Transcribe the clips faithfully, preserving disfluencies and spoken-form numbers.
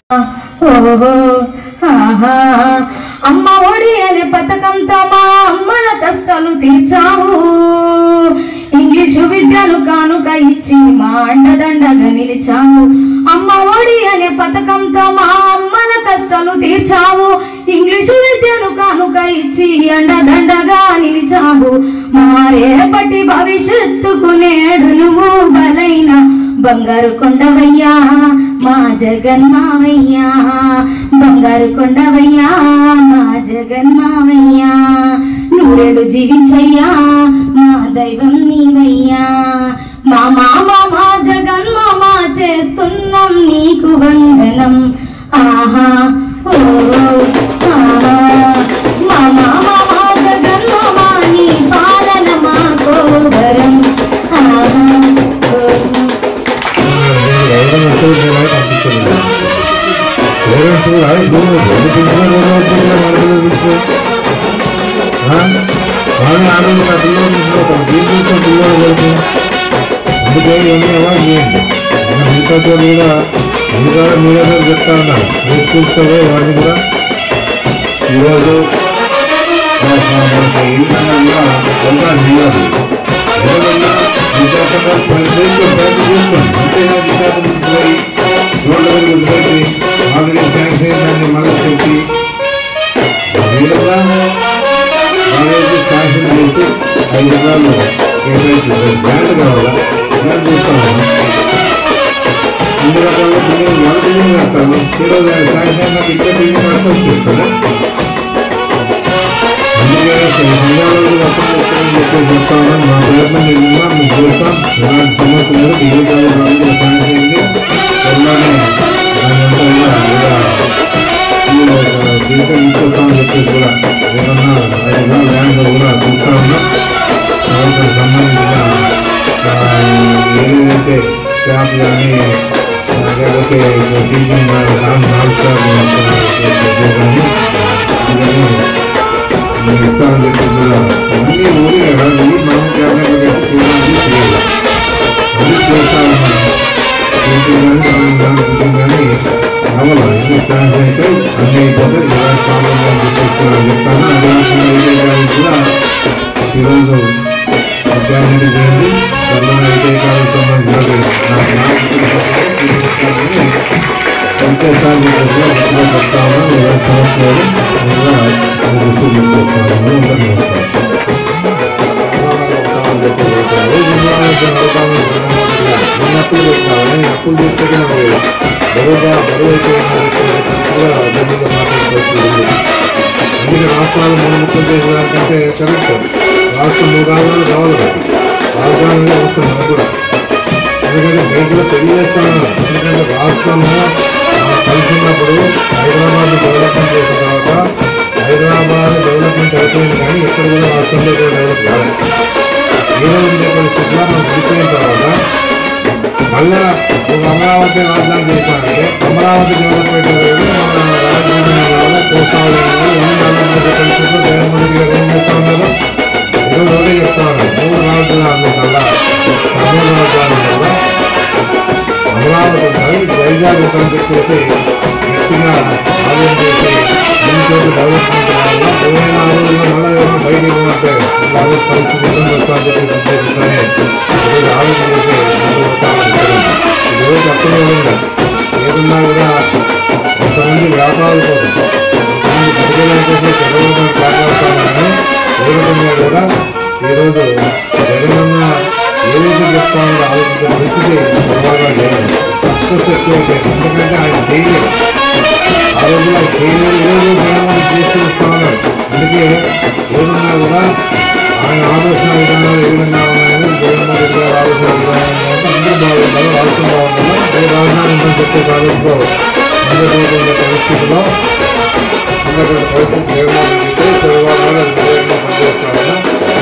అమ్మ ఒడి అనే పథకంతో మా అమ్మల కష్టాలు తీర్చావు. ఇంగ్లీషు విద్యను కానుక ఇచ్చి మా అండదండగా నిలిచావు. అమ్మ ఒడి అనే పథకంతో మా అమ్మల కష్టాలు తీర్చావు. ఇంగ్లీషు విద్యను కానుక ఇచ్చి అండదండగా నిలిచావు. మా రేపటి భవిష్యత్తుకు నేడు నువ్వు బలైన బంగారు కొండవయ్యా మా జగన్మావయ్యా. బంగారు కొండవయ్యా మా జగన్మావయ్యా. నూరేళ్ళు జీవించయ్యా మా దైవం నీవయ్యా. మా మామ మా జగన్మామ చేస్తున్నాం నీకు వందనం. ఆహా ఓ ఆహా మా మామ మా జగన్మామ నీ పాలన మా కోవరం. ఆహా అందుకే ఏమేవా చేయండి మిగతాతో కూడా ఇంకా మీరే చెప్తా ఉన్నారు స్కూల్స్తో వాడిని కూడా ఈరోజు మనకి ఈ విధంగా కూడా నిలదు ఎవరన్నా విద్యార్థులు ప్రయత్నం చేసుకోండి. అంతేగా విద్యార్థులు తీసుకుపోయి రోడ్ల దగ్గర పెట్టి ఆల్రెడీ శాంక్షన్ అయిందని మళ్ళీ చెప్పి వీళ్ళగా కాలేజీ శాంక్షన్ చేసి ఐదు ఎకరాలు కేటాయించి బ్యాండ్ కావాలా బ్యాండ్ చూస్తాము. అన్ని రకాల బిల్డింగ్ వాళ్ళ బిల్డింగ్ కడతాము. ఈరోజు శాంక్షన్ అయినా ఇక్కడ బిల్డింగ్ కడతాం చేస్తాము. అందుకే సంఘాలు చెప్పేసి చెప్తాను. మా ప్రయత్నం ఏదన్నా మీకు చూస్తాం. ఎలాంటి సమస్య లేదు. డిగ్రీ కాలేజ్ వాళ్ళకి శాంక్షన్ అయింది. త్వరలోనే దీంట్లో తీసుకొస్తామని చెప్పేసి కూడా ఏమన్నా ఐదు ల్యాండ్ కూడా చూస్తా ఉన్నాం. దానికి సంబంధించిన ఏదైతే స్టాఫ్ కానీ లేకపోతే టీచింగ్ నాన్ నాన్ స్టాఫ్ కానీ ఇవన్నీ ఇస్తామని చెప్పేసి కూడా అన్నీ ఊరి వెళ్ళి మనం క్యాబినెట్ చేయాలి. అది చేస్తా ఉన్నాం. టీచింగ్ కానీ టీచింగ్ కానీ కావాలా ఎన్ని శాంక్షన్ అయితే అన్నీ అయిపోతే ఇలా ప్రాబ్లం అని చెప్పేసి చెప్తాను. అదే కూడా ఈరోజు క్యాబినెట్ చేయండి. త్వరలో ఐటీ కాలేజ్ సంబంధించిన పంచాయతీ చెప్తాము. ఇలాంటి సమస్యలు దృష్టి తీసుకొస్తాము. అప్పులు పెడతామని అప్పులు చేస్తే బరువుగా బరువు అయితే మాట్లాడుకోవచ్చు. అందుకే రాష్ట్రాలు మూడు ముక్కలు చేసేదానికంటే కరెక్ట్ రాష్ట్రం మూడు రాజధానులు కావాలి కదా. రాజధాని అవసరం మనకు కూడా. ఎందుకంటే నేను కూడా తెలియజేస్తున్నాను. ఎందుకంటే రాష్ట్రంలో కలిసి ఉన్నప్పుడు హైదరాబాద్ డెవలప్మెంట్ చేసిన తర్వాత హైదరాబాద్ డెవలప్మెంట్ అయిపోయింది కానీ ఎక్కడ కూడా రాష్ట్రంలో కూడా డెవలప్ కాలేదు. ఏదో ఉండే పరిస్థితుల్లో మనం విడిపోయిన తర్వాత మళ్ళా ఒక అమరావతి రాజధాని చేశారంటే అమరావతి డెవలప్మెంట్ అనేది మన రాజధాని కోస్తావళి ఎన్ని డెవలప్మెంట్ పరిస్థితుల్లో జగన్మోహన్ గారు ఏం చేస్తా ఉన్నారు. ఈరోజు ఒకటే చెప్తా ఉన్నారు. మూడు రాజధానుల వల్ల మూడు రాజధానుల వల్ల అమరావతి ఉంటుంది వైజాగ్ ఉంటుందని చెప్పేసి గట్టిగా ఆలోచన చేసి ఎన్ని చోట్ల డెవలప్మెంట్ వల్ల ఇరవై నాలుగు రోజుల్లో మళ్ళీ ఏమైనా బయటికి పోతే ఇలాగే పరిస్థితి ఇబ్బంది వస్తుందని చెప్పేసి ఉద్దేశిస్తానే ఈరోజు ఆలోచన చేసి ఈరోజు అప్పుడే ఉంది. ఏదున్నా కూడా కొంతమంది వ్యాపారాల కోసం కొంతమంది ప్రజల కోసం చదవడం కాపాడుతామని ఏ రకంగా కూడా ఈరోజు జగనన్న ఏదైతే చెప్తామని ఆలోచించే పరిస్థితి బాగా లేదు. సక్సెస్ ఎక్కువైపోయింది. ఎందుకంటే ఆయన చేయలేదు. ఆ రోజులు ఆయన చేయలేదు. ఈరోజు జగన్మోహన్ చేస్తూ వస్తా ఉన్నాడు. అందుకే ఏదన్నా కూడా ఆయన ఆలోచన విధానాలు ఏ విధంగా ఉన్నాయని జగన్మోహన్ రెడ్డి గారు ఆలోచన విధానం అందరూ బాగుంటారు. రాష్ట్రం బాగుంటారు. ఏ రాజధాని ఉందని చెప్పే కాలంలో అందరికీ పరిస్థితిలో ఉన్నటువంటి పరిస్థితి జగన్మోహన్ రెడ్డి చంద్రబాబు నాయుడు అది విజయంగా పనిచేస్తామని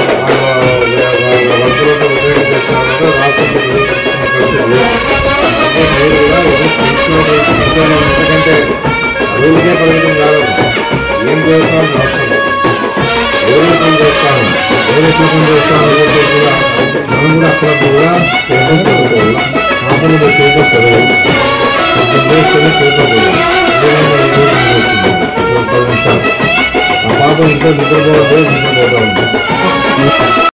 వర్గంలో ఉద్యోగం చేస్తామని రాష్ట్రంలో పరిస్థితి లేదు. అంటే మీరు కూడా తీసుకునే ఎందుకంటే చదువులకే పరిమితం కాదు. ఏం చేస్తామని రాష్ట్రంలో ఏ రూపం చేస్తాము ఏ రూపం చేస్తామని చెప్పేసి కూడా మనం కూడా అప్పుడప్పుడు కూడా పేపర్ చదువుకోవాలి. కాకుండా పేపర్ చదవాలి. లేస్తేనే పేపర్ పోయింది. పది నిమిషాలు ఆ పాప ఇంకా నిద్రపోవడం నిద్రపోతా ఉంది.